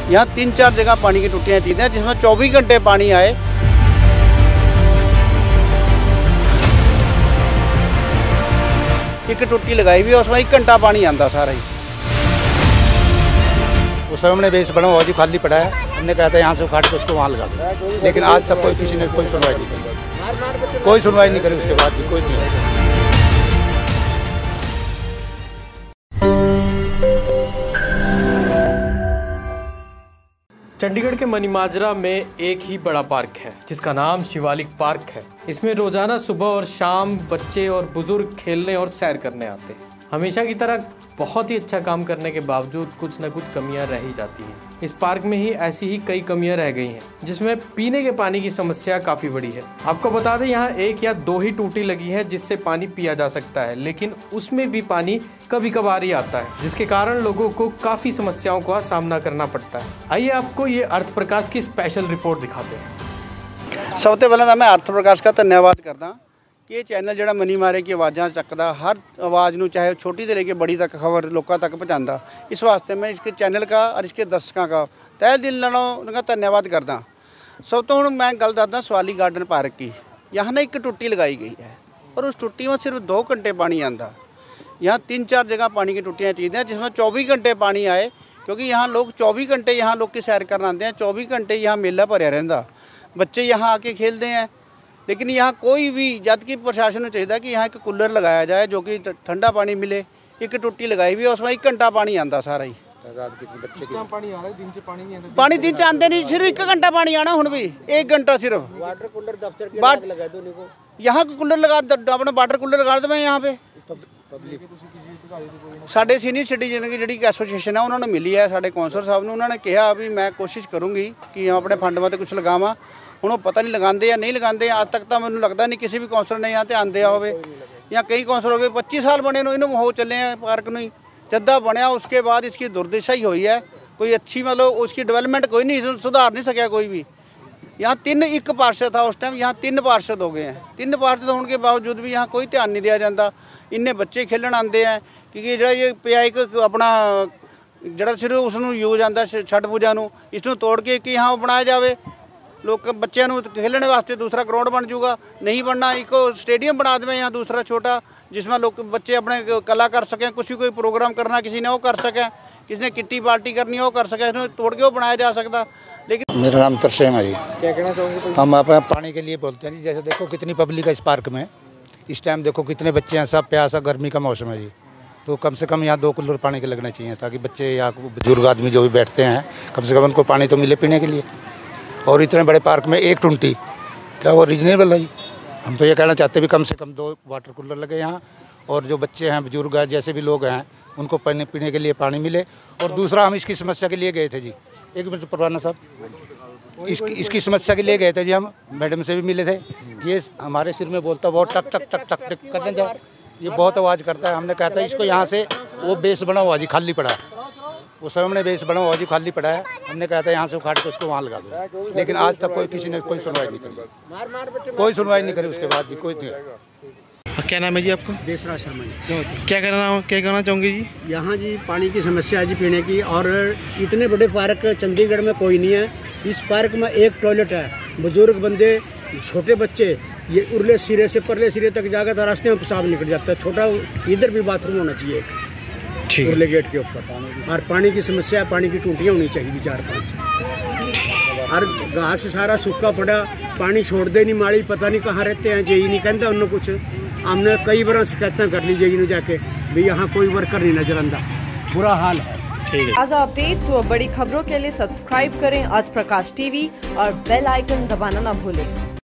यहाँ 3-4 जगह पानी की टूटियाँ चीज़ें हैं जिसमें 24 घंटे पानी आए। एक टूटी लगाई हुई है, उसमें 1 घंटा पानी आता सारा ही। उस समय हमने बेस बना हुआ जी खाली पड़ा है, हमने कहा था यहाँ से उखाड़ के उसको वहाँ लगा दो, लेकिन आज तक किसी ने कोई सुनवाई नहीं करी, कोई सुनवाई नहीं करी। उसके बाद भी कोई नहीं। चंडीगढ़ के मनीमाजरा में एक ही बड़ा पार्क है जिसका नाम शिवालिक पार्क है। इसमें रोजाना सुबह और शाम बच्चे और बुजुर्ग खेलने और सैर करने आते हैं। हमेशा की तरह बहुत ही अच्छा काम करने के बावजूद कुछ न कुछ कमियां रह ही जाती हैं। इस पार्क में ही ऐसी ही कई कमियां रह गई हैं, जिसमें पीने के पानी की समस्या काफी बड़ी है। आपको बता दें, यहाँ 1 या 2 ही टूटी लगी है जिससे पानी पिया जा सकता है, लेकिन उसमें भी पानी कभी कभार ही आता है, जिसके कारण लोगों को काफी समस्याओं का सामना करना पड़ता है। आइए आपको ये अर्थ प्रकाश की स्पेशल रिपोर्ट दिखाते हैं। सबसे पहले मैं अर्थ प्रकाश का धन्यवाद करता कि ये चैनल जो मनी मारे की आवाज़ा चकदा, हर आवाज़ नू चाहे छोटी से लेके बड़ी तक खबर लोगों तक पहुँचाता। इस वास्ते मैं इसके चैनल का और इसके दर्शकों का तहे दिल नालों धन्यवाद करदा। सब तो हूँ मैं गल दसदा शिवालिक गार्डन पार्क की। यहाँ ना एक टुट्टी लगाई गई है और उस टुट्टी में सिर्फ 2 घंटे पानी आता। यहाँ 3-4 जगह पानी की टुट्टियाँ चीज़ें हैं जिसमें 24 घंटे पानी आए, क्योंकि यहाँ लोग 24 घंटे यहाँ लोग की सैर करने आते हैं। 24 घंटे यहाँ मेला भरया रहता, बच्चे यहाँ आके खेलते हैं। लेकिन यहाँ कोई भी जब कि प्रशासन को चाहिए कि यहाँ एक कूलर लगाया जाए जो कि ठंडा पानी मिले। एक टुट्टी लगाई हुई है, उसमें 1 घंटा पानी आता सारा ही। पानी दिन च आते नहीं, सिर्फ 1 घंटा पानी आना। हुण भी 1 घंटा सिर्फ वाटर कूलर दफ्तर यहाँ कूलर लगा, अपना वाटर कूलर लगा दो। मैं यहाँ पे साढ़े सीनियर सिटीजन की जी एसोसीएशन है उन्होंने मिली है साढ़े कौंसलर साहब ने। उन्होंने कहा भी मैं कोशिश करूँगी कि अपने फंड में कुछ लगावा। हूँ पता नहीं लगाते या नहीं लगाते, आज तक तो मैंने लगता नहीं किसी भी कौंसलर ने यहाँ ध्यान दिया हो। यहाँ कई कौंसलर हो गए 25 साल बने इन्होंने हो चले हैं पार्क नहीं जद्दा बनया। उसके बाद इसकी दुर्दशा ही हुई है। कोई अच्छी मतलब उसकी डेवलपमेंट कोई नहीं, सुधार नहीं सका कोई भी। यहाँ 1 पार्षद था उस टाइम, यहाँ 3 पार्षद हो गए हैं। 3 पार्षद होने के बावजूद भी यहाँ कोई ध्यान नहीं दिया जाता। इन्ने बच्चे खेलन आते हैं क्योंकि जो ये पिया एक अपना जरा सिर्फ उसनों यूज आता छठ पूजा नूं, इसनों तोड़ के कि यहाँ बनाया जाए। लोग बच्चों को खेलने वास्ते दूसरा ग्राउंड बन जूगा, नहीं बनना एक स्टेडियम बना दें यहाँ दूसरा छोटा, जिसमें लोग बच्चे अपने कला कर सकें। कुछ भी कोई प्रोग्राम करना किसी ने वो कर सकें, किसी ने किट्टी पार्टी करनी हो कर सकें, इसमें तोड़ के वो बनाया जा सकता। लेकिन मेरा नाम तरसेम है जी। क्या कहना चाहोगे? हम आप पानी के लिए बोलते हैं जी। जैसे देखो कितनी पब्लिक है इस पार्क में, इस टाइम देखो कितने बच्चे हैं, सब प्यासा, गर्मी का मौसम है जी। तो कम से कम यहाँ 2 कूलर पानी के लगने चाहिए ताकि बच्चे या बुजुर्ग आदमी जो भी बैठते हैं कम से कम उनको पानी तो मिले पीने के लिए। और इतने बड़े पार्क में 1 टुंटी क्या वो रीजनेबल है जी? हम तो ये कहना चाहते हैं भी कम से कम 2 वाटर कूलर लगे यहाँ, और जो बच्चे हैं बुजुर्ग हैं जैसे भी लोग हैं उनको पीने के लिए पानी मिले। और दूसरा हम इसकी समस्या के लिए गए थे जी, 1 मिनट परवाना साहब, इसकी समस्या के लिए गए थे जी। हम मैडम से भी मिले थे। ये हमारे सिर में बोलता बहुत टक टक टक टक टक करने जाओ, ये बहुत आवाज़ करता है। हमने कहा था इसको यहाँ से वो बेस बना हुआ जी खाली पड़ा है, उस समय हमने बेस बना हुआ जी खाली पड़ा है, हमने कहा था यहाँ से उखाड़ के उसको वहाँ लगा दो, लेकिन आज तक किसी ने कोई सुनवाई नहीं करी, कोई सुनवाई नहीं करी। उसके बाद भी कोई नहीं। क्या नाम है जी आपका? देसराज शर्मा जी। क्या कहना चाहोगे जी? यहाँ जी पानी की समस्या है जी पीने की, और इतने बड़े पार्क चंडीगढ़ में कोई नहीं है। इस पार्क में 1 टॉयलेट है, बुजुर्ग बंदे, छोटे बच्चे ये उरले सिरे से परले सिरे तक जाकर तो रास्ते में पेशाब निकल जाता है। छोटा इधर भी बाथरूम होना चाहिए उरले गेट के ऊपर। और पानी की समस्या, पानी की टूटियाँ होनी चाहिए 4-5। और घास सारा सूखा पड़ा, पानी छोड़ दे नहीं माड़ी, पता नहीं कहाँ रहते हैं जी नहीं कहता उन्होंने कुछ। हमने कई बार शिकायतें कर ली जी जाके भी यहाँ कोई वर्कर नहीं नजर आंदा, बुरा हाल है। ताज़ा अपडेट्स व बड़ी खबरों के लिए सब्सक्राइब करें आज प्रकाश टीवी और बेल आइकन दबाना ना भूलें।